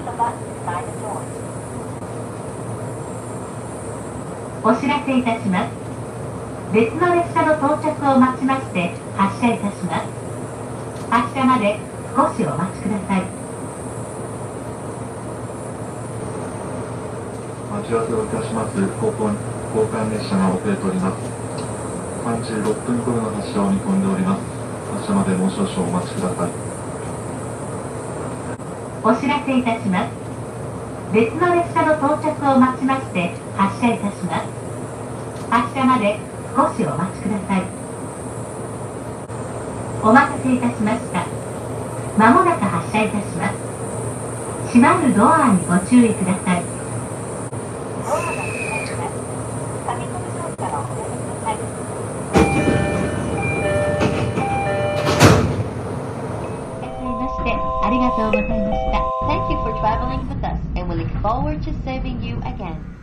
お知らせいたします。別の列車の到着を待ちまして発車いたします。発車まで少しお待ちください。 待ち合わせをいたします。交換列車が遅れております。36分頃の発車を見込んでおります。発車までもう少々お待ちください。 お知らせいたします。別の列車の到着を待ちまして発車いたします。発車まで少しお待ちください。お待たせいたしました。まもなく発車いたします。閉まるドアにご注意ください。ドアが閉まります。紙コップソースからおやめください。いらっしゃいましてありがとうございました。Thank you for traveling with us and we look forward to serving you again.